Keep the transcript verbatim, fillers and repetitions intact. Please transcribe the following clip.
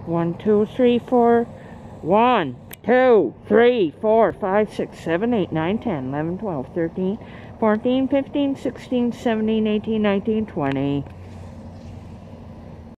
one, two, three, four. one, two, three, four, five, six, seven, eight, nine, ten, eleven, twelve, thirteen, fourteen, fifteen, sixteen, seventeen, eighteen, nineteen, twenty.